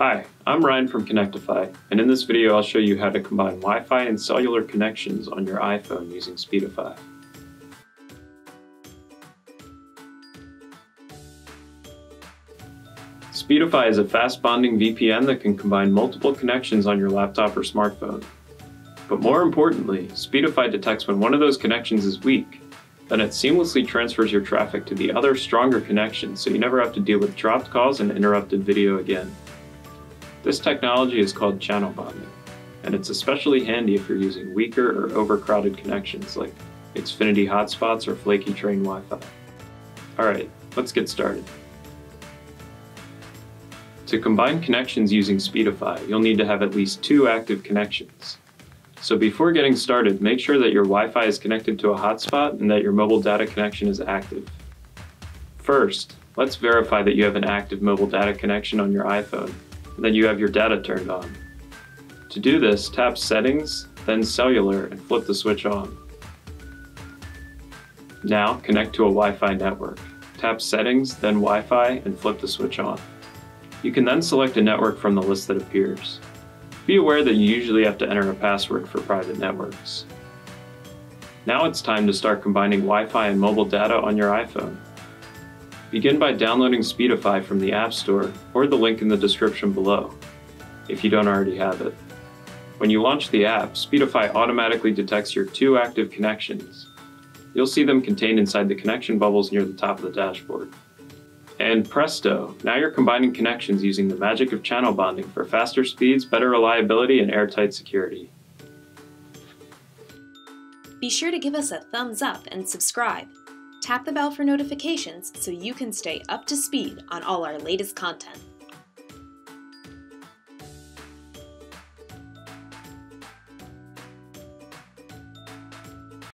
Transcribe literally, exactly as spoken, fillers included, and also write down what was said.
Hi, I'm Ryan from Connectify, and in this video I'll show you how to combine Wi-Fi and cellular connections on your iPhone using Speedify. Speedify is a fast bonding V P N that can combine multiple connections on your laptop or smartphone. But more importantly, Speedify detects when one of those connections is weak. Then it seamlessly transfers your traffic to the other stronger connection, so you never have to deal with dropped calls and interrupted video again. This technology is called channel bonding, and it's especially handy if you're using weaker or overcrowded connections like Xfinity hotspots or flaky train Wi-Fi. Alright, let's get started. To combine connections using Speedify, you'll need to have at least two active connections. So before getting started, make sure that your Wi-Fi is connected to a hotspot and that your mobile data connection is active. First, let's verify that you have an active mobile data connection on your iPhone, and that you have your data turned on. To do this, tap Settings, then Cellular, and flip the switch on. Now, connect to a Wi-Fi network. Tap Settings, then Wi-Fi, and flip the switch on. You can then select a network from the list that appears. Be aware that you usually have to enter a password for private networks. Now it's time to start combining Wi-Fi and mobile data on your iPhone. Begin by downloading Speedify from the App Store or the link in the description below, if you don't already have it. When you launch the app, Speedify automatically detects your two active connections. You'll see them contained inside the connection bubbles near the top of the dashboard. And presto, now you're combining connections using the magic of channel bonding for faster speeds, better reliability, and airtight security. Be sure to give us a thumbs up and subscribe. Tap the bell for notifications so you can stay up to speed on all our latest content.